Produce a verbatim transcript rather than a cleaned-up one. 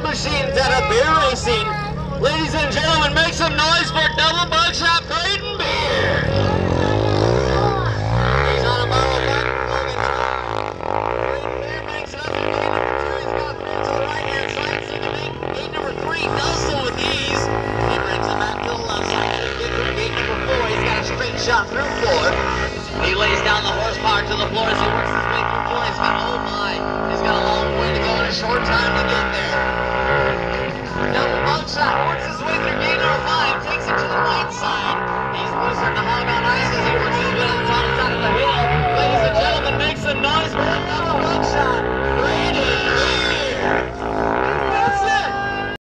machines at a beer racing. Ladies and gentlemen, make some noise for Double Buckshot Braden Beer. He's on a bottle of Braden Beer makes it up to gate number two. He's got three to the right hand side. So the gate, gate number three does so with ease. He brings it back to the left side. And he gets through gate number four. He's got a straight shot through four. He lays down the horsepower to the floor as he works his way through four. He's got, oh my, he's got a long way to go and a short time to get there. Double Buckshot